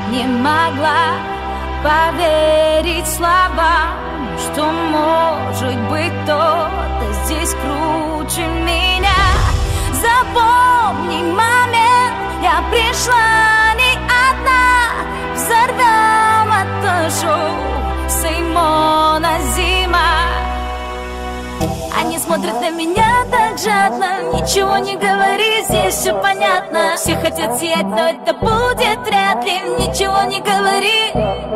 не могла поверить словам, что может быть кто-то здесь круче меня. Запомни момент, я пришла не одна. Взорвем это шоу, Симона Зима. Они смотрят на меня так жадно, ничего не говори, здесь все понятно. Все хотят сиять, но это будет вряд ли. Ничего не говори,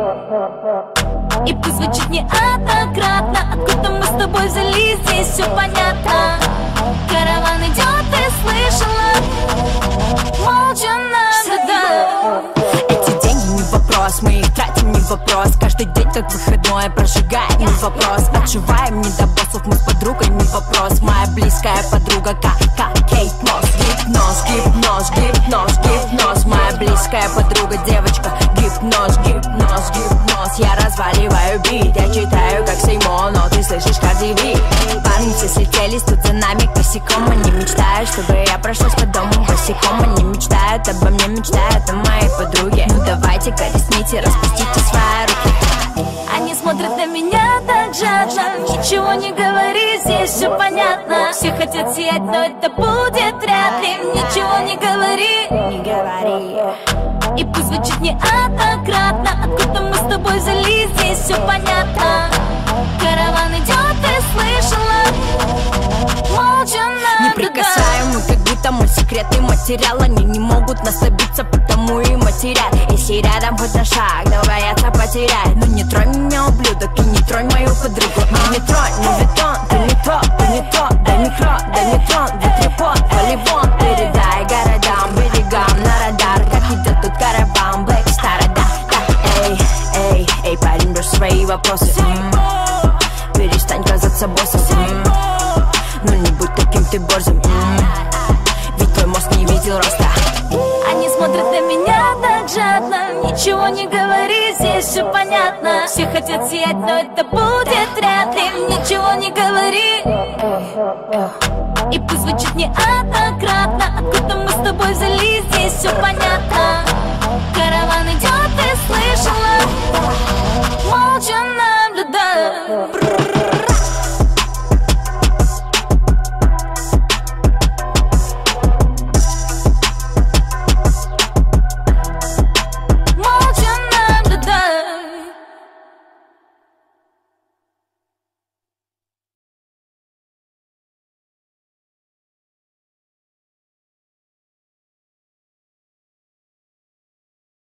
и пусть звучит неоднократно. Откуда мы с тобой взялись, здесь все понятно. Караван идет, ты слышала? Молча надо. Эти деньги не вопрос, мы их тратим, не вопрос. Каждый день как выходной прожигаем, не вопрос. Отживаем не до боссов, мы с подругой, не вопрос. Моя близкая подруга, как Кейт Мосс. Гипноз, гипноз, гипноз, гипноз. Моя близкая подруга, девочка. Гипноз, гипноз, гипноз. Я разваливаю бит, я читаю как Симон, но ты слышишь Cardi B. Парни все слетелись тут за нами косяком. Они мечтают, чтобы я прошлась по дому босиком. Они мечтают обо мне, мечтают о моей подруге. Ну давайте-ка ресните, распустите свои руки. Они смотрят на меня так жадно, ничего не говори, здесь все понятно. Все хотят сиять, но это будет вряд ли. Ничего не говори, Не говори. и пусть звучит неоднократно. Откуда мы с тобой взялись, здесь все понятно. Караван идет, ты слышала? Молча надо. Неприкасаемы, как будто мой секретный материал. Они не могут нас добиться, потому и матерят. Если рядом хоть на шаг, да боятся потерять. Ну не тронь меня, ублюдок, и не тронь мою подругу. Ну не тронь, ну бетон, ты не то, ты не то. Дай микро, дай нетрон, ветрепот, полигон. Передай городам, берегам на радар. Как идет тут караван, Black Star, да. Эй, эй, эй, парень, брось свои вопросы. Перестань казаться боссом. Ну не будь таким ты борзым. Ведь твой мозг не видел роста. Они смотрят на меня так жадно, ничего не говори, здесь все понятно. Все хотят сиять, но это будет вряд ли. Ничего не говори, и пусть звучит неоднократно. Откуда мы с тобой взялись, здесь все понятно. Караван идет, ты слышала?